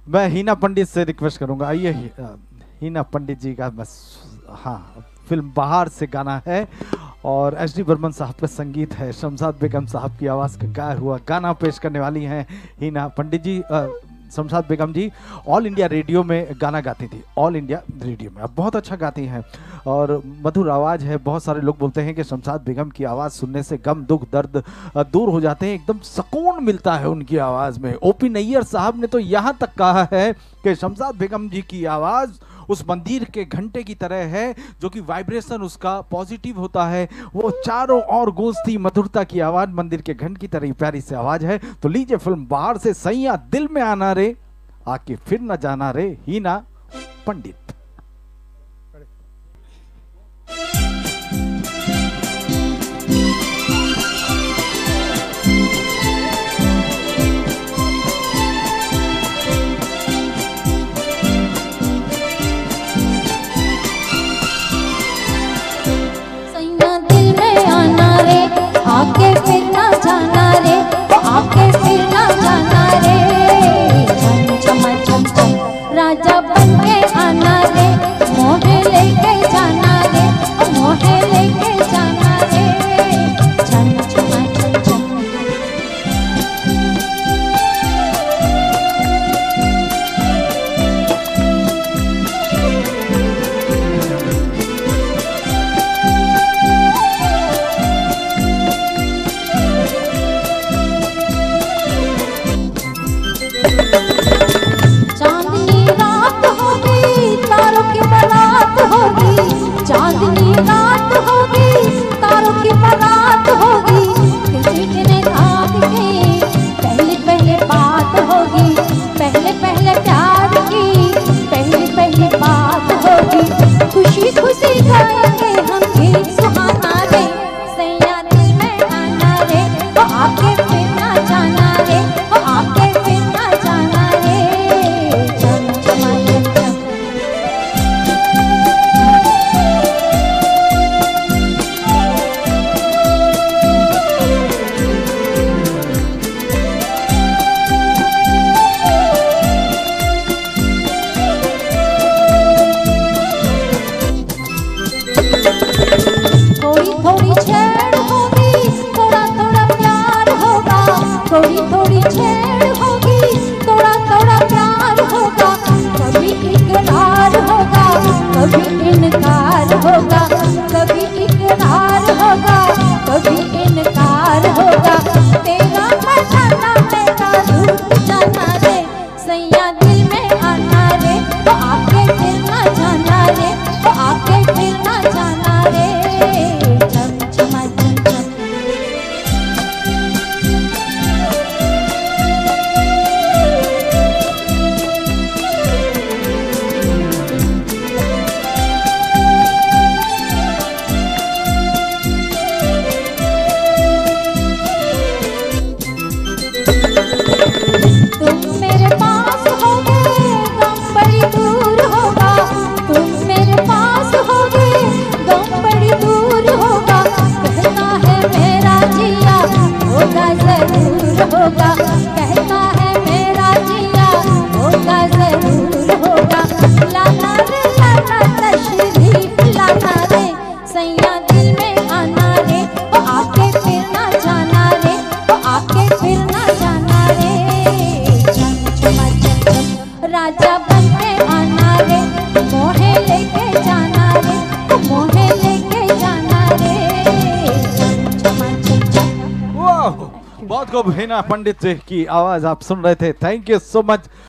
मैं हीना पंडित से रिक्वेस्ट करूंगा, आइए हीना पंडित जी का बस। हाँ, फिल्म बहार से गाना है और एस डी बर्मन साहब का संगीत है, शमशाद बेगम साहब की आवाज़ का गाया हुआ गाना पेश करने वाली हैं Heena Pandit ji. Shamshad Begum ji all India radio में गाना गाती थी, ऑल इंडिया रेडियो में। अब बहुत अच्छा गाती हैं और मधुर आवाज़ है। बहुत सारे लोग बोलते हैं कि शमशाद बेगम की आवाज़ सुनने से गम दुख दर्द दूर हो जाते हैं, एकदम सुकून मिलता है उनकी आवाज़ में। ओपी नैयर साहब ने तो यहाँ तक कहा है कि शमशाद बेगम जी की आवाज़ उस मंदिर के घंटे की तरह है, जो कि वाइब्रेशन उसका पॉजिटिव होता है। वो चारों ओर गूंजती मधुरता की आवाज़ मंदिर के घंट की तरह प्यारी से आवाज़ है। तो लीजिए फिल्म बाहर से सैया दिल में आना रे, आके फिर न जाना रे, हीना पंडित। आके फिर ना जाना रे, आके फिर ना जाना रे, चम चम चम चम राजा बन के आना रे, मोहे लेके जाना रे, मोहे लेके जाना रे, चम चम चम चम। चांदनी रात होगी, तारों की बारात होगी, चांदनी रात होगी, तारों की बारात होगी, किसी ने भाग के पहले पहले बात होगी, पहले पहले प्यार की पहली पहली बात होगी, खुशी खुशी गाएंगे हम गीत सुहाना रे, सैया दिल में आना रे, वो आके फिर ना जाना रे, वो आके फिर ना जाना रे, चम चम चम चम। थोड़ी थोड़ी छेड़ होगी, थोड़ा थोड़ा प्यार होगा, थोड़ी थोड़ी छेड़ होगी, थोड़ा थोड़ा प्यार होगा, कभी इकरार होगा, कभी इनकार होगा, कभी इकरार होगा, कभी इनकार होगा, तेरा मजाना मेरा रूठ जाना रे, सैया दिल में आना रे, वो आके फिर ना जाना रे, वो आके फिर ना जाना रे, चम चम चम चम। तुम मेरे पास होगे, गम बड़ी दूर होगा, तुम मेरे पास होगे, गम बड़ी दूर होगा, कहता है मेरा जिया होगा जरूर होगा, कहता है मेरा जिया होगा जरूर होगा, लाना रे लाना तशरीफ लाना रे, सैया दिल में आना रे, वो आके फिर ना जाना रे, वो आके फिर ना जाना रे, चम चम चम चम राजा बन के आना रे, मोहे लेके जाना रे, मोहे लेके जाना रे, चम चम चम चम। वाह, बहुत खूब हीना पंडित जी की आवाज़ आप सुन रहे थे। Thank you so much.